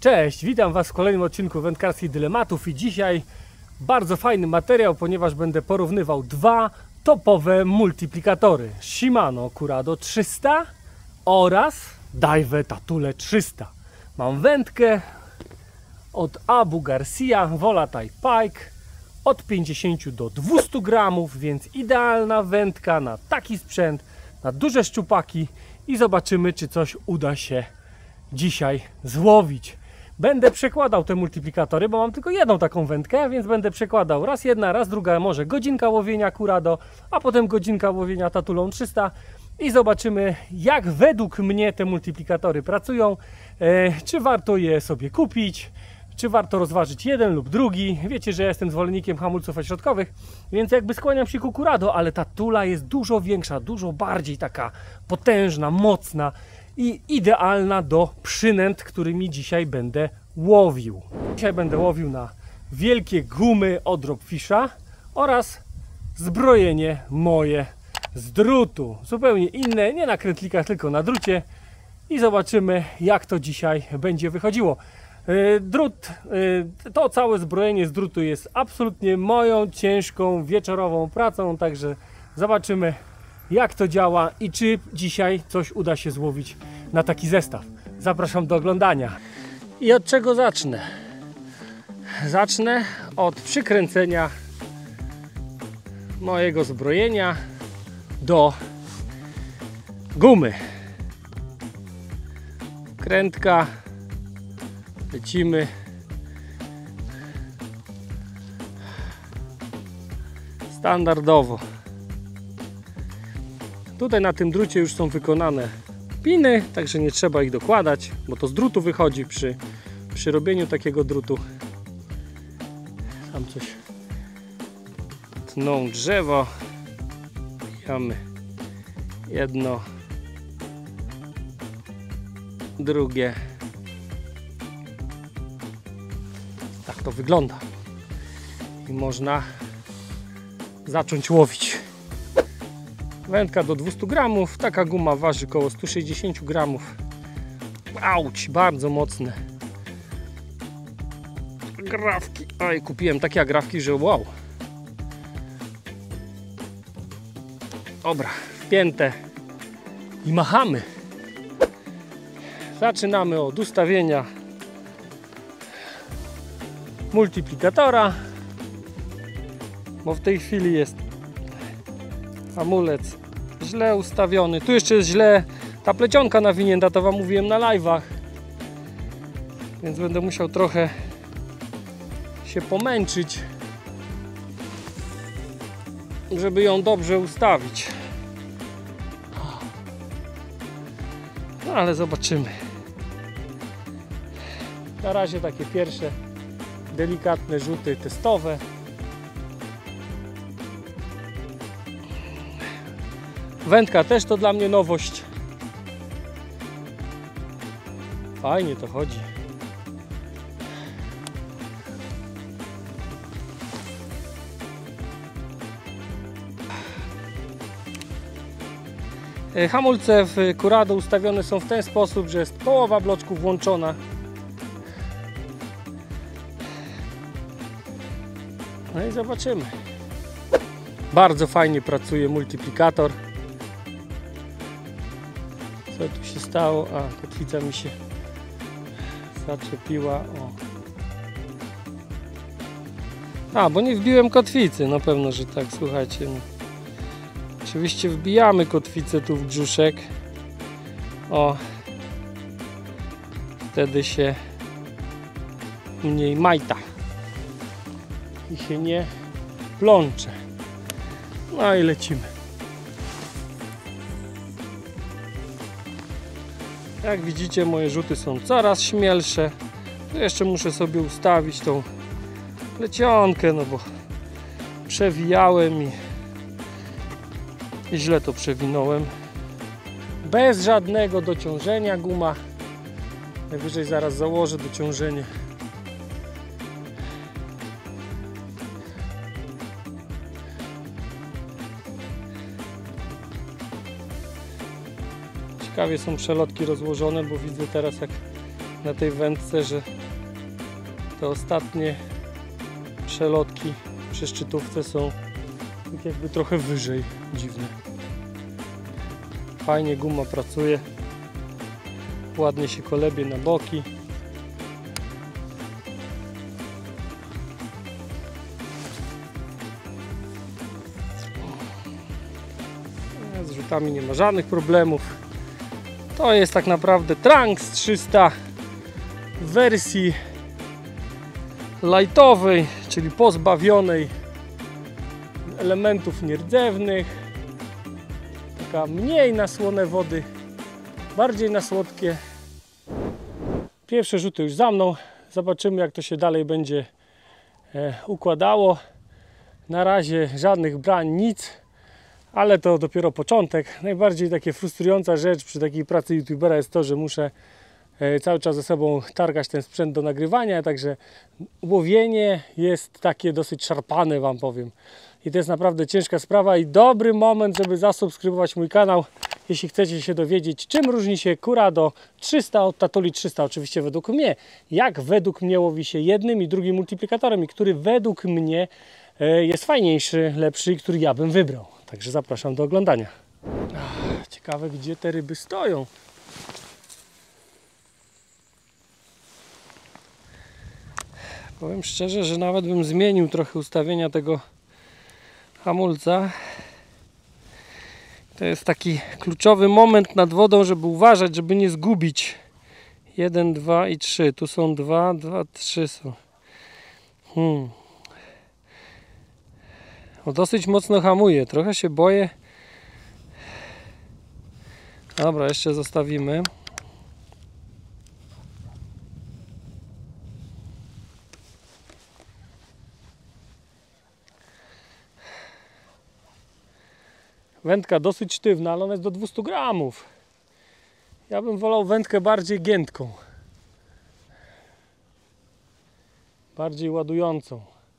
Cześć, witam Was w kolejnym odcinku Wędkarskich Dylematów i dzisiaj bardzo fajny materiał, ponieważ będę porównywał dwa topowe multiplikatory: Shimano Curado 300 oraz Daiwa Tatule 300. Mam wędkę od Abu Garcia Volatile Pike od 50 do 200 gramów, więc idealna wędka na taki sprzęt, na duże szczupaki i zobaczymy, czy coś uda się dzisiaj złowić. Będę przekładał te multiplikatory, bo mam tylko jedną taką wędkę, więc będę przekładał raz jedna, raz druga, może godzinka łowienia Curado, a potem godzinka łowienia Tatulą 300 i zobaczymy, jak według mnie te multiplikatory pracują, czy warto je sobie kupić, czy warto rozważyć jeden lub drugi. Wiecie, że ja jestem zwolennikiem hamulców ośrodkowych, więc jakby skłaniam się ku Curado, ale Tatula jest dużo większa, dużo bardziej taka potężna, mocna i idealna do przynęt, którymi dzisiaj będę łowił. Dzisiaj będę łowił na wielkie gumy od Dropfisha oraz zbrojenie moje z drutu. Zupełnie inne, nie na krętlikach, tylko na drucie. I zobaczymy, jak to dzisiaj będzie wychodziło. Drut, to całe zbrojenie z drutu jest absolutnie moją ciężką wieczorową pracą, także zobaczymy, jak to działa i czy dzisiaj coś uda się złowić na taki zestaw. Zapraszam do oglądania. I od czego zacznę? Zacznę od przykręcenia mojego zbrojenia do gumy. Krętka, lecimy. Standardowo. Tutaj na tym drucie już są wykonane piny, także nie trzeba ich dokładać, bo to z drutu wychodzi przy robieniu takiego drutu. Tam coś tną drzewo. Mamy jedno, drugie. Tak to wygląda. I można zacząć łowić. Wędka do 200 gramów, taka guma waży około 160 gramów. Auć, bardzo mocne agrawki. Oj, kupiłem takie agrawki, że wow. Dobra, wpięte i machamy. Zaczynamy od ustawienia multiplikatora, bo w tej chwili jest hamulec źle ustawiony. Tu jeszcze jest źle ta plecionka nawinięta, to Wam mówiłem na live'ach, więc będę musiał trochę się pomęczyć, żeby ją dobrze ustawić. No ale zobaczymy. Na razie takie pierwsze delikatne rzuty testowe. Wędka też to dla mnie nowość. Fajnie to chodzi. Hamulce w Curado ustawione są w ten sposób, że jest połowa bloczków włączona. No i zobaczymy. Bardzo fajnie pracuje multiplikator. Co tu się stało? A, kotwica mi się zaczepiła. O. Bo nie wbiłem kotwicy. No pewno, że tak, słuchajcie. No. Oczywiście wbijamy kotwicę tu w brzuszek. O. Wtedy się mniej majta. I się nie plącze. No i lecimy. Jak widzicie, moje rzuty są coraz śmielsze. Tu jeszcze muszę sobie ustawić tą plecionkę, no bo przewijałem i źle to przewinąłem. Bez żadnego dociążenia guma. Najwyżej zaraz założę dociążenie. Ciekawie są przelotki rozłożone, bo widzę teraz, jak na tej wędce, że te ostatnie przelotki przy szczytówce są tak jakby trochę wyżej. Dziwne. Fajnie guma pracuje. Ładnie się kolebie na boki. Z rzutami nie ma żadnych problemów. To jest tak naprawdę Tranx 300 w wersji lightowej, czyli pozbawionej elementów nierdzewnych. Taka mniej na słone wody, bardziej na słodkie. Pierwsze rzuty już za mną. Zobaczymy, jak to się dalej będzie układało. Na razie żadnych brań, nic, ale to dopiero początek. Najbardziej takie frustrująca rzecz przy takiej pracy youtubera jest to, że muszę cały czas ze sobą targać ten sprzęt do nagrywania, także łowienie jest takie dosyć szarpane, wam powiem. I to jest naprawdę ciężka sprawa i dobry moment, żeby zasubskrybować mój kanał, jeśli chcecie się dowiedzieć, czym różni się Curado 300 od Tatuli 300. Oczywiście według mnie. Jak według mnie łowi się jednym i drugim multiplikatorem i który według mnie jest fajniejszy, lepszy i który ja bym wybrał. Także zapraszam do oglądania. Ciekawe, gdzie te ryby stoją. Powiem szczerze, że nawet bym zmienił trochę ustawienia tego hamulca. To jest taki kluczowy moment nad wodą, żeby uważać, żeby nie zgubić. 1, 2 i 3. Tu są 2, 2, 3 są. No dosyć mocno hamuje. Trochę się boję. Dobra, jeszcze zostawimy. Wędka dosyć sztywna, ale ona jest do 200 gramów. Ja bym wolał wędkę bardziej giętką. Bardziej ładującą.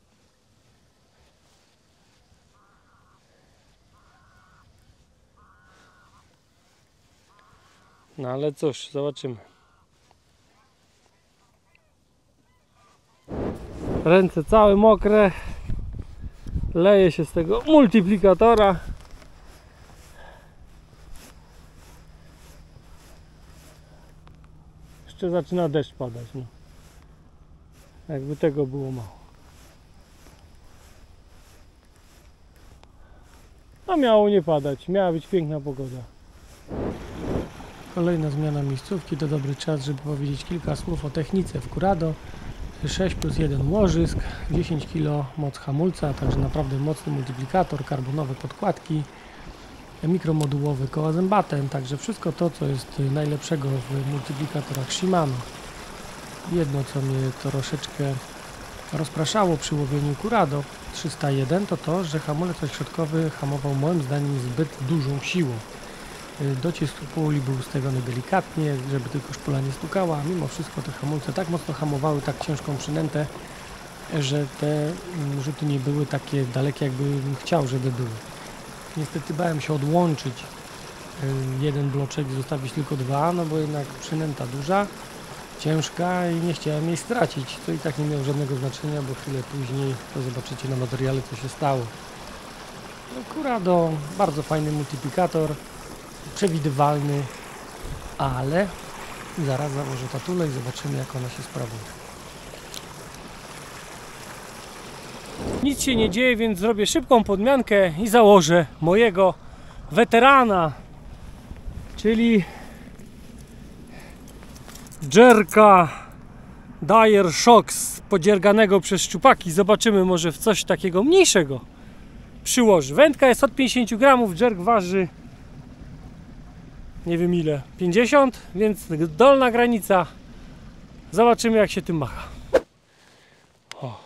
No ale cóż, zobaczymy. Ręce całe mokre. Leje się z tego multiplikatora. Jeszcze zaczyna deszcz padać. No. Jakby tego było mało. A miało nie padać. Miała być piękna pogoda. Kolejna zmiana miejscówki. To dobry czas, żeby powiedzieć kilka słów o technice w Curado. 6+1 łożysk, 10 kg moc hamulca, także naprawdę mocny multiplikator, karbonowe podkładki, mikromodułowy koła zębate, także wszystko to, co jest najlepszego w multiplikatorach Shimano. Jedno, co mnie troszeczkę rozpraszało przy łowieniu Curado 301, to to, że hamulec ośrodkowy hamował moim zdaniem zbyt dużą siłą. Docisk puli był ustawiony delikatnie, żeby tylko szpula nie stukała, a mimo wszystko te hamulce tak mocno hamowały, tak ciężką przynętę, że te rzuty nie były takie dalekie, jakbym chciał, żeby były. Niestety bałem się odłączyć jeden bloczek i zostawić tylko dwa, no bo jednak przynęta duża, ciężka i nie chciałem jej stracić. To i tak nie miało żadnego znaczenia, bo chwilę później to zobaczycie na materiale, co się stało. No, Curado, bardzo fajny multiplikator, przewidywalny, ale zaraz założę tatulę i zobaczymy, jak ona się sprawuje. Nic się nie dzieje, więc zrobię szybką podmiankę i założę mojego weterana, czyli Jerka Dyer Shocks podzierganego przez szczupaki. Zobaczymy, może w coś takiego mniejszego przyłoży. Wędka jest od 50 gramów, jerk waży nie wiem ile, 50, więc dolna granica. Zobaczymy, jak się tym macha. O.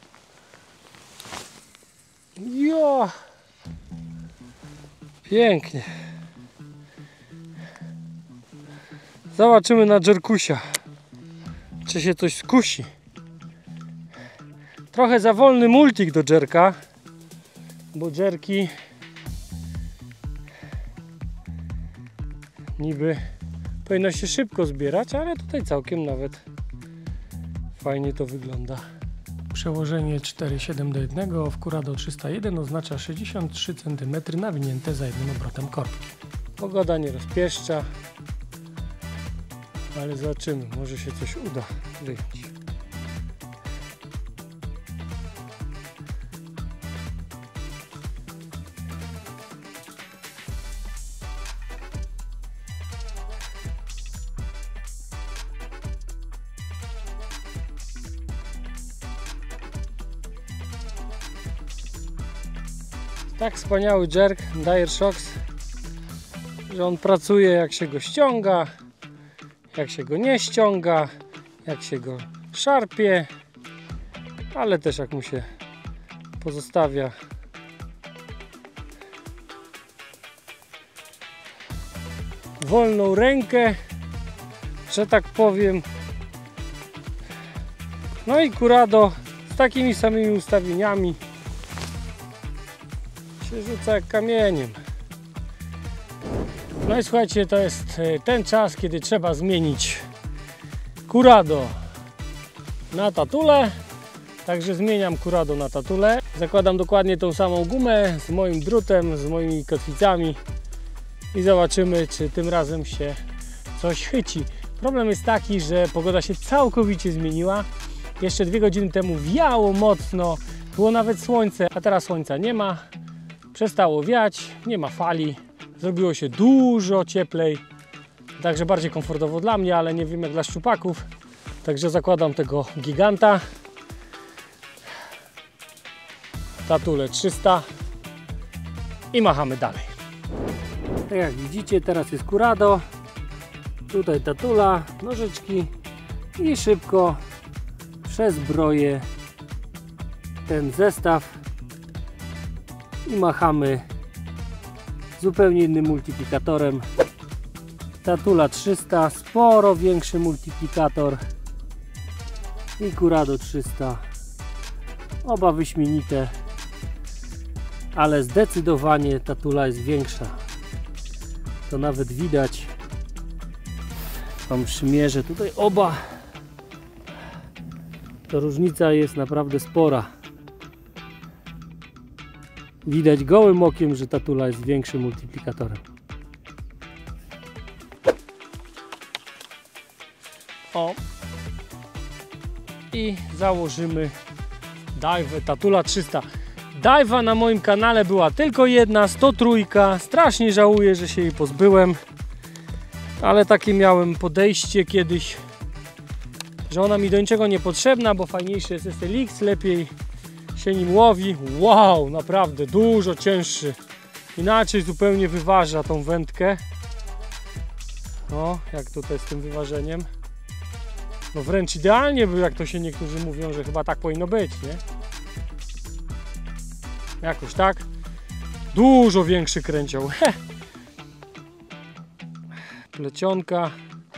Jo! Pięknie. Zobaczymy na jerkusia, czy się coś skusi. Trochę za wolny multik do jerka, bo jerki niby Powinno się szybko zbierać, ale tutaj całkiem nawet fajnie to wygląda. Przełożenie 4,7 do 1 w Curado 301 oznacza 63 cm nawinięte za jednym obrotem korbki. Pogoda nie rozpieszcza, ale zobaczymy, może się coś uda wyjąć. Tak wspaniały jerk Dyer Shocks, że on pracuje jak się go ściąga, jak się go nie ściąga, jak się go szarpie, ale też jak mu się pozostawia wolną rękę, że tak powiem. No i Curado z takimi samymi ustawieniami się rzuca jak kamieniem. No i słuchajcie, to jest ten czas, kiedy trzeba zmienić Curado na tatulę. Także zmieniam Curado na tatulę. Zakładam dokładnie tą samą gumę z moim drutem, z moimi kotwicami i zobaczymy, czy tym razem się coś chyci. Problem jest taki, że pogoda się całkowicie zmieniła. Jeszcze 2 godziny temu wiało mocno, było nawet słońce, a teraz słońca nie ma. Przestało wiać, nie ma fali, zrobiło się dużo cieplej, także bardziej komfortowo dla mnie, ale nie wiem jak dla szczupaków. Także zakładam tego giganta, tatulę 300 i machamy dalej. Tak jak widzicie, teraz jest Curado, tutaj tatula, nożyczki i szybko przezbroję ten zestaw i machamy zupełnie innym multiplikatorem. Tatula 300, sporo większy multiplikator i Curado 300, oba wyśmienite, ale zdecydowanie tatula jest większa, to nawet widać. Wam przymierzę tutaj oba, to różnica jest naprawdę spora. Widać gołym okiem, że tatula jest większym multiplikatorem. O! I założymy dajwę tatula 300. Dajwa na moim kanale była tylko jedna, 103. Strasznie żałuję, że się jej pozbyłem. Ale takie miałem podejście kiedyś, że ona mi do niczego nie potrzebna, bo fajniejszy jest SLX, lepiej się nim łowi. Wow, naprawdę dużo cięższy, inaczej zupełnie wyważa tą wędkę. No, jak tutaj z tym wyważeniem, no wręcz idealnie był, jak to się niektórzy mówią, że chyba tak powinno być, nie? Jakoś tak. Dużo większy kręcioł. Plecionka.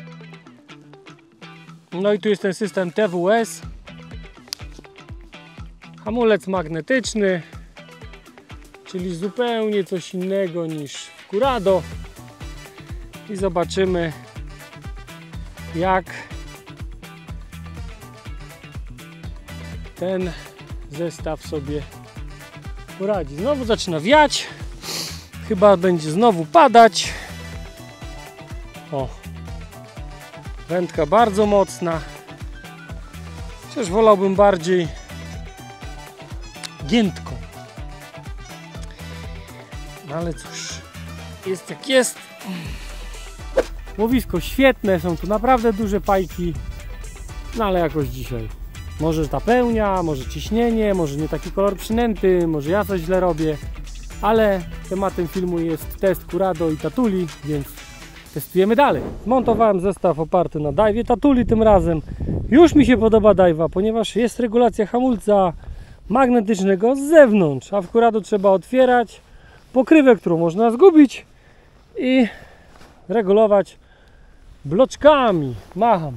No i tu jest ten system TWS. Hamulec magnetyczny, czyli zupełnie coś innego niż w Curado. I zobaczymy, jak ten zestaw sobie poradzi. Znowu zaczyna wiać, chyba będzie znowu padać. O, wędka bardzo mocna, chociaż wolałbym bardziej giętką, no ale cóż, jest jak jest. Łowisko świetne, są tu naprawdę duże pajki, no ale jakoś dzisiaj może ta pełnia, może ciśnienie, może nie taki kolor przynęty, może ja coś źle robię, ale tematem filmu jest test Curado i tatuli, więc testujemy dalej. Zmontowałem zestaw oparty na dajwie tatuli tym razem. Już mi się podoba dajwa, ponieważ jest regulacja hamulca magnetycznego z zewnątrz, a w Curado trzeba otwierać pokrywę, którą można zgubić, i regulować bloczkami. Macham.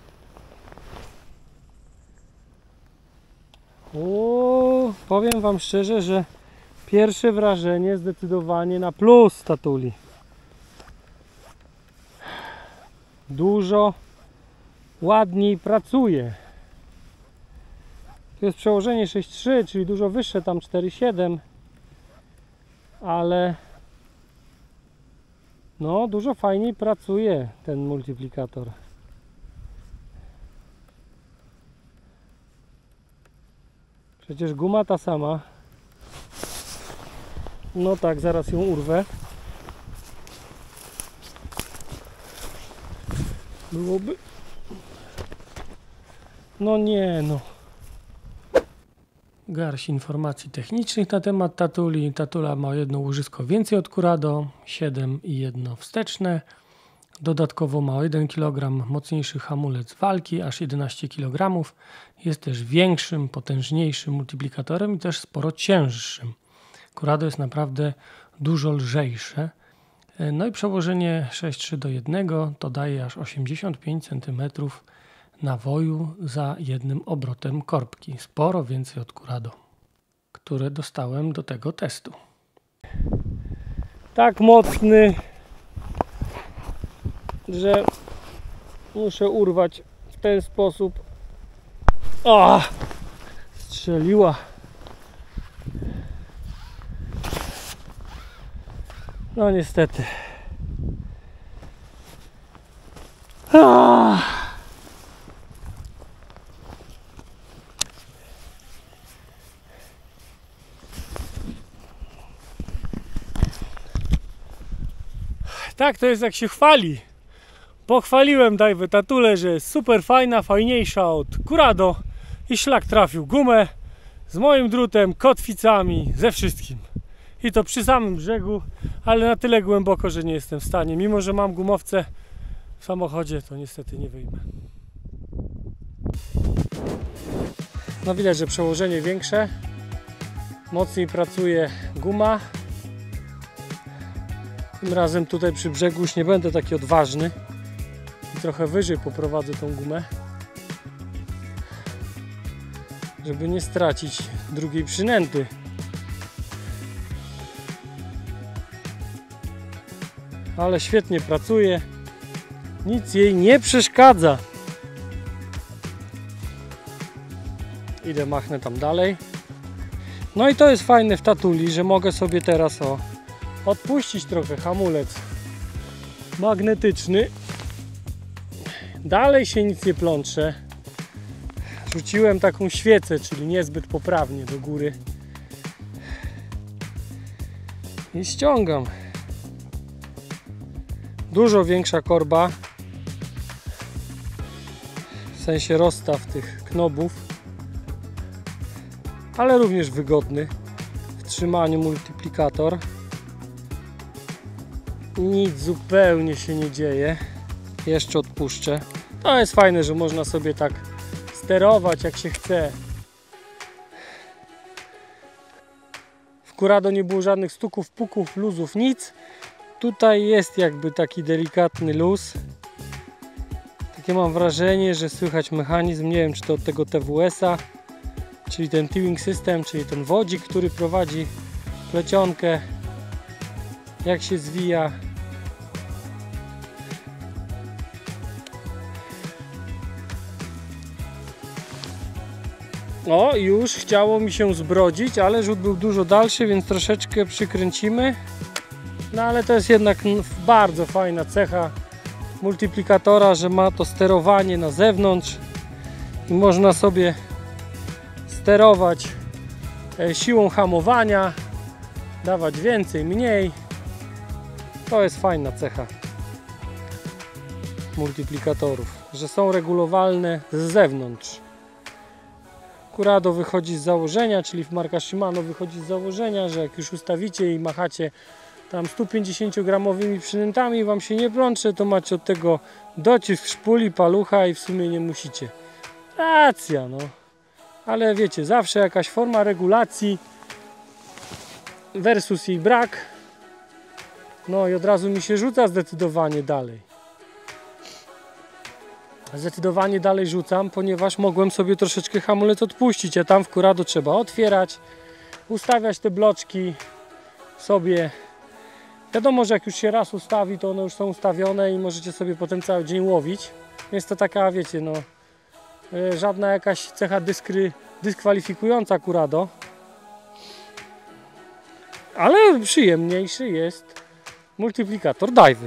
O, powiem wam szczerze, że pierwsze wrażenie zdecydowanie na plus tatuli. dużo ładniej pracuje. Tu jest przełożenie 6.3, czyli dużo wyższe, tam 4.7, ale no dużo fajniej pracuje ten multiplikator. Przecież guma ta sama. No tak, zaraz ją urwę. Byłoby... No nie, no. Garść informacji technicznych na temat Tatuli. Tatula ma jedno łożysko więcej od Curado, 7 i jedno wsteczne. Dodatkowo ma o 1 kg mocniejszy hamulec walki, aż 11 kg. Jest też większym, potężniejszym multiplikatorem i też sporo cięższym. Curado jest naprawdę dużo lżejsze. No i przełożenie 6.3 do 1 to daje aż 85 cm nawoju za jednym obrotem korbki. Sporo więcej od Curado, które dostałem do tego testu. Tak mocny, że muszę urwać w ten sposób. O! Strzeliła. No niestety. Tak to jest, jak się chwali. Pochwaliłem Daiwę Tatulę, że jest super fajna, fajniejsza od Curado i szlak trafił. Gumę z moim drutem, kotwicami, ze wszystkim. I to przy samym brzegu, ale na tyle głęboko, że nie jestem w stanie. Mimo że mam gumowce w samochodzie, to niestety nie wyjmę. No widać, że przełożenie większe. Mocniej pracuje guma. Tym razem tutaj przy brzegu już nie będę taki odważny. I trochę wyżej poprowadzę tą gumę, żeby nie stracić drugiej przynęty. Ale świetnie pracuje. Nic jej nie przeszkadza. Idę, machnę tam dalej. No i to jest fajne w Tatuli, że mogę sobie teraz odpuścić trochę hamulec magnetyczny. Dalej się nic nie plącze. Rzuciłem taką świecę, czyli niezbyt poprawnie do góry. I ściągam. Dużo większa korba. W sensie rozstaw tych knobów. Ale również wygodny w trzymaniu multiplikator. Nic zupełnie się nie dzieje. Jeszcze odpuszczę. To jest fajne, że można sobie tak sterować jak się chce. W Curado nie było żadnych stuków, puków, luzów, nic. Tutaj jest jakby taki delikatny luz. Takie mam wrażenie, że słychać mechanizm. Nie wiem, czy to od tego TWS-a, czyli ten towing system, czyli ten wodzik, który prowadzi plecionkę, jak się zwija. O, już chciało mi się zbrodzić, ale rzut był dużo dalszy, więc troszeczkę przykręcimy. No ale to jest jednak bardzo fajna cecha multiplikatora, że ma to sterowanie na zewnątrz i można sobie sterować siłą hamowania, dawać więcej, mniej. To jest fajna cecha multiplikatorów, że są regulowalne z zewnątrz. Curado wychodzi z założenia, czyli marka Shimano wychodzi z założenia, że jak już ustawicie i machacie tam 150 gramowymi przynętami, wam się nie plącze, to macie od tego docisk szpuli, palucha i w sumie nie musicie. Racja, no. Ale wiecie, zawsze jakaś forma regulacji versus jej brak. No i od razu mi się rzuca zdecydowanie dalej. Zdecydowanie dalej rzucam, ponieważ mogłem sobie troszeczkę hamulec odpuścić, a tam w Curado trzeba otwierać, ustawiać te bloczki sobie Wiadomo, że jak już się raz ustawi, to one już są ustawione i możecie sobie potem cały dzień łowić. Jest to taka, wiecie, no, żadna jakaś cecha dyskwalifikująca Curado. Ale przyjemniejszy jest multiplikator Daiwy.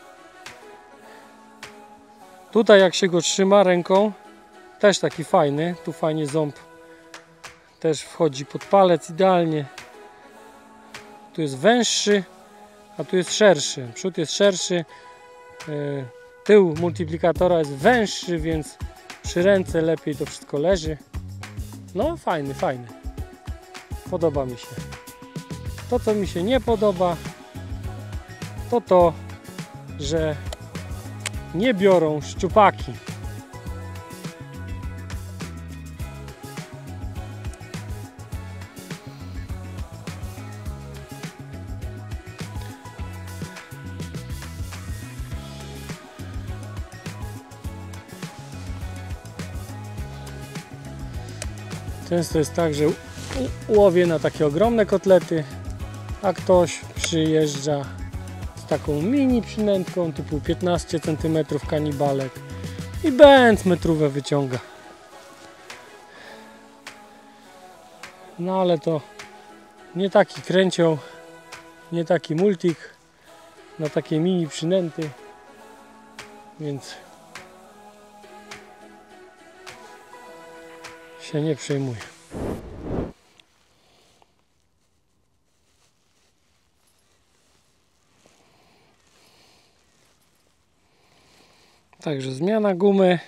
Tutaj jak się go trzyma ręką, też taki fajny, tu fajnie ząb też wchodzi pod palec idealnie. Tu jest węższy, a tu jest szerszy. Przód jest szerszy, tył multiplikatora jest węższy, więc przy ręce lepiej to wszystko leży. No fajny, fajny. Podoba mi się. To, co mi się nie podoba, to to, że nie biorą szczupaki. Często jest tak, że łowię na takie ogromne kotlety, a ktoś przyjeżdża z taką mini przynętką typu 15 cm kanibalek i bęc metrówę wyciąga. No ale to nie taki kręcioł, nie taki multik na takie mini przynęty, więc się nie przejmuję. Także zmiana gumy.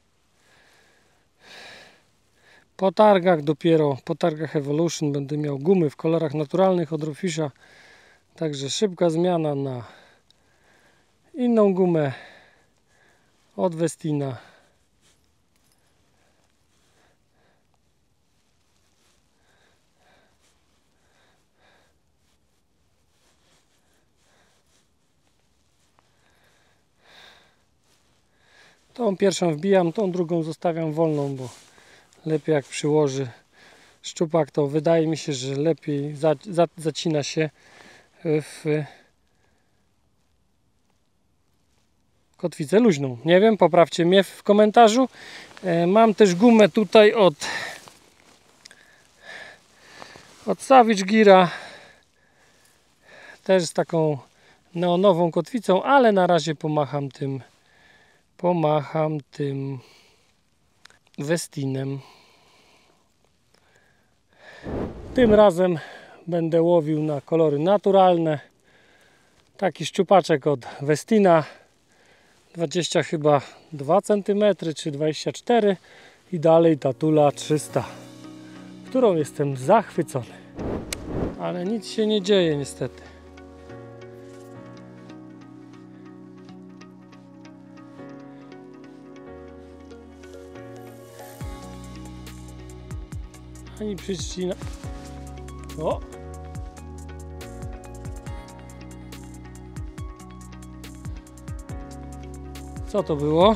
Po targach dopiero, po targach Evolution będę miał gumy w kolorach naturalnych od Rawfisha. Także szybka zmiana na inną gumę od Westina. Tą pierwszą wbijam, tą drugą zostawiam wolną, bo lepiej jak przyłoży szczupak, to wydaje mi się, że lepiej zacina się w kotwicę luźną. Nie wiem, poprawcie mnie w komentarzu. Mam też gumę tutaj od Savage Geara, też z taką neonową kotwicą, ale na razie pomacham tym Westinem. Tym razem będę łowił na kolory naturalne. Taki szczupaczek od Westina, 20 chyba 2 cm czy 24 i dalej Tatula 300, którą jestem zachwycony. Ale nic się nie dzieje niestety. Ani przycina. O! Co to było?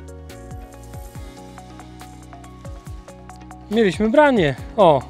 Mieliśmy branie. O!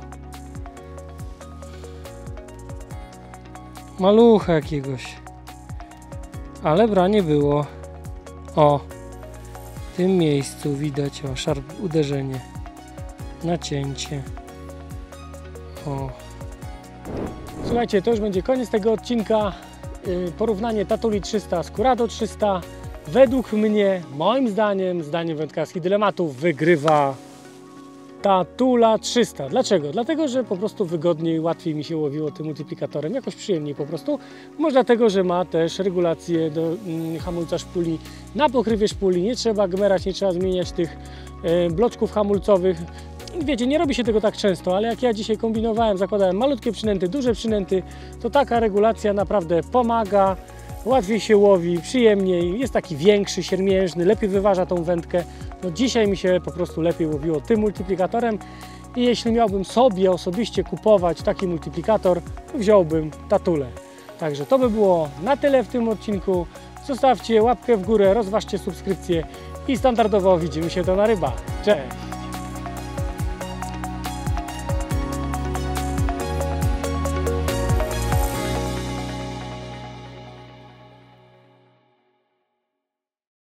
Malucha jakiegoś. Ale branie było. O! W tym miejscu widać, o, szarp uderzenie. Nacięcie. O. Słuchajcie, to już będzie koniec tego odcinka. Porównanie Tatuli 300 z Curado 300. Według mnie, moim zdaniem, zdaniem wędkarskich dylematów, wygrywa Tatula 300. Dlaczego? Dlatego, że po prostu wygodniej, łatwiej mi się łowiło tym multiplikatorem, jakoś przyjemniej po prostu. Może dlatego, że ma też regulację do hamulca szpuli na pokrywie szpuli. Nie trzeba gmerać, nie trzeba zmieniać tych bloczków hamulcowych. Wiecie, nie robi się tego tak często, ale jak ja dzisiaj kombinowałem, zakładałem malutkie przynęty, duże przynęty, to taka regulacja naprawdę pomaga, łatwiej się łowi, przyjemniej, jest taki większy, siermiężny, lepiej wyważa tą wędkę. No dzisiaj mi się po prostu lepiej łowiło tym multiplikatorem i jeśli miałbym sobie osobiście kupować taki multiplikator, to wziąłbym Tatulę. Także to by było na tyle w tym odcinku. Zostawcie łapkę w górę, rozważcie subskrypcję i standardowo widzimy się to na rybach. Cześć!